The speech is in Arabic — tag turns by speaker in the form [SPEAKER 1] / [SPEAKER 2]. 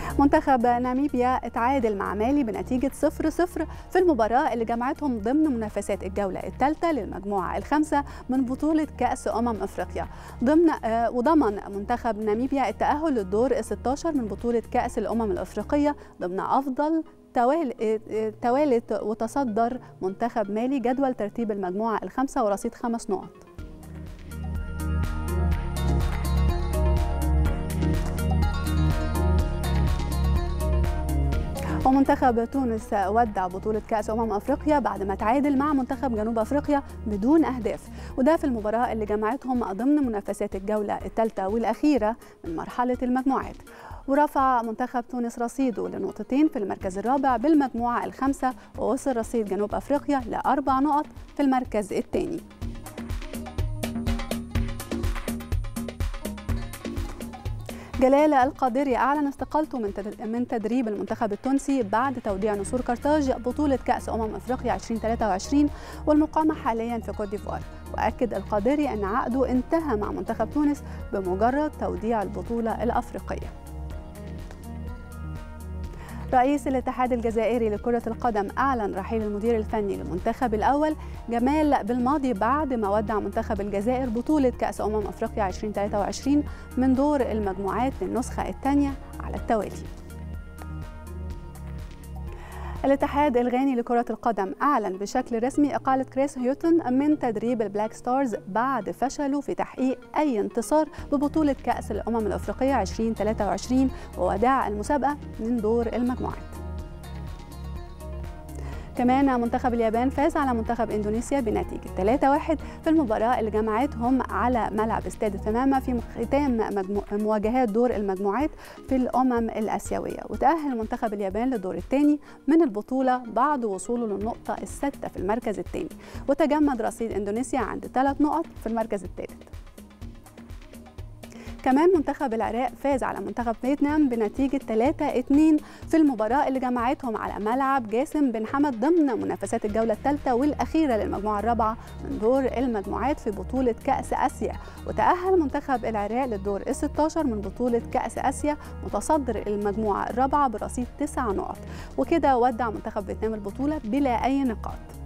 [SPEAKER 1] منتخب ناميبيا اتعادل مع مالي بنتيجة 0-0 في المباراة اللي جمعتهم ضمن منافسات الجولة الثالثة للمجموعة الخامسة من بطولة كأس أفريقيا. وضمن منتخب ناميبيا التأهل للدور 16 من بطولة كأس الأفريقية ضمن أفضل توالت. وتصدر منتخب مالي جدول ترتيب المجموعة الخامسة ورصيد 5 نقط. ومنتخب تونس ودع بطولة كأس أفريقيا بعد ما تعادل مع منتخب جنوب أفريقيا بدون أهداف، وده في المباراة اللي جمعتهم ضمن منافسات الجولة الثالثة والأخيرة من مرحلة المجموعات. ورفع منتخب تونس رصيده لنقطتين في المركز الرابع بالمجموعة الخامسة، ووصل رصيد جنوب أفريقيا ل4 نقط في المركز الثاني. جلال القادري أعلن استقالته من تدريب المنتخب التونسي بعد توديع نسور قرطاج بطولة كأس أفريقيا 2023 والمقامة حاليا في كوت ديفوار. وأكد القادري أن عقده انتهى مع منتخب تونس بمجرد توديع البطولة الأفريقية. رئيس الاتحاد الجزائري لكرة القدم أعلن رحيل المدير الفني للمنتخب الأول جمال بالماضي بعد ما ودع منتخب الجزائر بطولة كأس أفريقيا 2023 من دور المجموعات للنسخة الثانية على التوالي. الاتحاد الغاني لكرة القدم أعلن بشكل رسمي إقالة كريس هيوتن من تدريب البلاك ستارز بعد فشله في تحقيق أي انتصار ببطولة كأس الأفريقية 2023 ووداع المسابقة من دور المجموعات. كمان منتخب اليابان فاز على منتخب إندونيسيا بنتيجة 3-1 في المباراة اللي جمعتهم على ملعب استاد الثمامة في ختام مواجهات دور المجموعات في الآسيوية. وتأهل منتخب اليابان للدور الثاني من البطولة بعد وصوله للنقطة السادسة في المركز الثاني، وتجمد رصيد إندونيسيا عند 3 نقط في المركز الثالث. كمان منتخب العراق فاز على منتخب فيتنام بنتيجة 3-2 في المباراة اللي جمعتهم على ملعب جاسم بن حمد ضمن منافسات الجولة الثالثة والأخيرة للمجموعة الرابعة من دور المجموعات في بطولة كأس آسيا. وتأهل منتخب العراق للدور 16 من بطولة كأس آسيا متصدر المجموعة الرابعة برصيد 9 نقط، وكده ودع منتخب فيتنام البطولة بلا أي نقاط.